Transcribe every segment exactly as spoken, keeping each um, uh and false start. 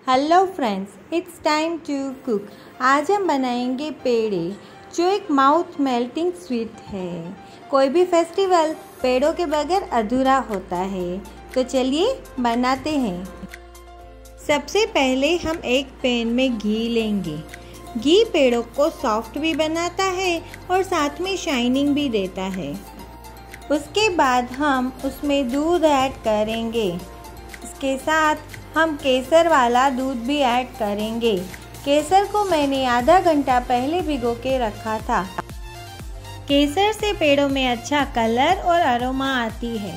Hello friends, it's time to cook. आज हम बनाएंगे पेड़े, जो एक माउथ मेल्टिंग स्वीट है। कोई भी फेस्टिवल पेड़ों के बगैर अधूरा होता है, तो चलिए बनाते हैं। सबसे पहले हम एक पैन में घी लेंगे। घी पेड़ों को सॉफ्ट भी बनाता है और साथ में शाइनिंग भी देता है। उसके बाद हम उसमें दूध ऐड करेंगे। इसके साथ हम केसर वाला दूध भी ऐड करेंगे। केसर को मैंने आधा घंटा पहले भिगो के रखा था। केसर से पेड़ों में अच्छा कलर और अरोमा आती है।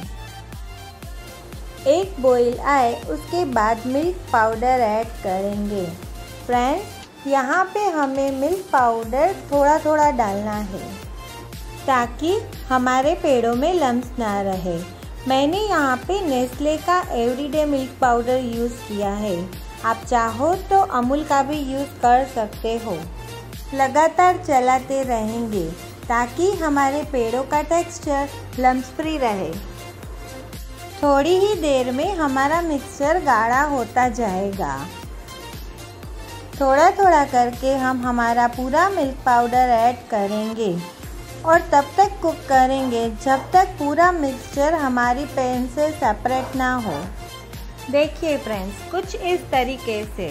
एक बॉईल आए उसके बाद मिल्क पाउडर ऐड करेंगे। फ्रेंड्स, यहाँ पे हमें मिल्क पाउडर थोड़ा थोड़ा डालना है ताकि हमारे पेड़ों में लम्स ना रहे। मैंने यहाँ पे नेस्ले का एवरीडे मिल्क पाउडर यूज़ किया है। आप चाहो तो अमूल का भी यूज़ कर सकते हो। लगातार चलाते रहेंगे ताकि हमारे पेड़ों का टेक्सचर लम्स फ्री रहे। थोड़ी ही देर में हमारा मिक्सचर गाढ़ा होता जाएगा। थोड़ा थोड़ा करके हम हमारा पूरा मिल्क पाउडर ऐड करेंगे और तब तक कुक करेंगे जब तक पूरा मिक्सचर हमारी पैन से सेपरेट ना हो। देखिए फ्रेंड्स, कुछ इस तरीके से।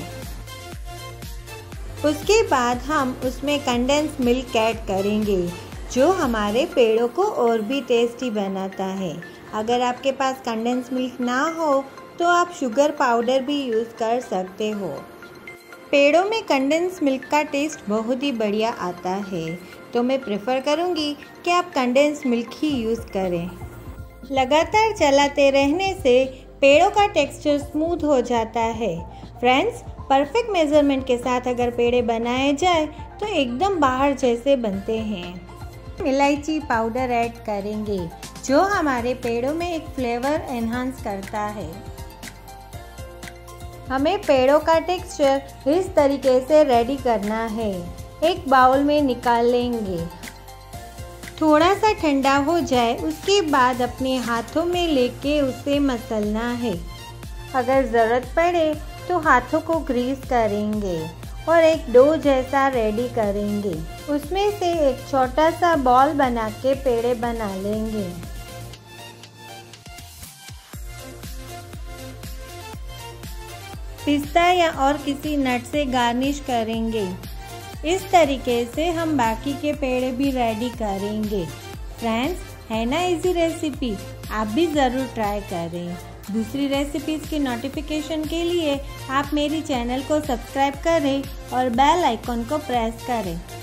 उसके बाद हम उसमें कंडेंस मिल्क ऐड करेंगे, जो हमारे पेड़ों को और भी टेस्टी बनाता है। अगर आपके पास कंडेंस मिल्क ना हो तो आप शुगर पाउडर भी यूज़ कर सकते हो। पेड़ों में कंडेंस मिल्क का टेस्ट बहुत ही बढ़िया आता है, तो मैं प्रेफर करूँगी कि आप कंडेंस मिल्क ही यूज़ करें। लगातार चलाते रहने से पेड़ों का टेक्सचर स्मूथ हो जाता है। फ्रेंड्स, परफेक्ट मेज़रमेंट के साथ अगर पेड़े बनाए जाए तो एकदम बाहर जैसे बनते हैं। इलायची पाउडर ऐड करेंगे, जो हमारे पेड़ों में एक फ्लेवर एनहांस करता है। हमें पेड़ों का टेक्सचर इस तरीके से रेडी करना है। एक बाउल में निकाल लेंगे। थोड़ा सा ठंडा हो जाए उसके बाद अपने हाथों में लेके उसे मसलना है। अगर ज़रूरत पड़े तो हाथों को ग्रीस करेंगे और एक डो जैसा रेडी करेंगे। उसमें से एक छोटा सा बॉल बना के पेड़े बना लेंगे। पिस्ता या और किसी नट से गार्निश करेंगे। इस तरीके से हम बाकी के पेड़े भी रेडी करेंगे। फ्रेंड्स, है ना इजी रेसिपी? आप भी ज़रूर ट्राई करें। दूसरी रेसिपीज़ की नोटिफिकेशन के लिए आप मेरी चैनल को सब्सक्राइब करें और बेल आइकन को प्रेस करें।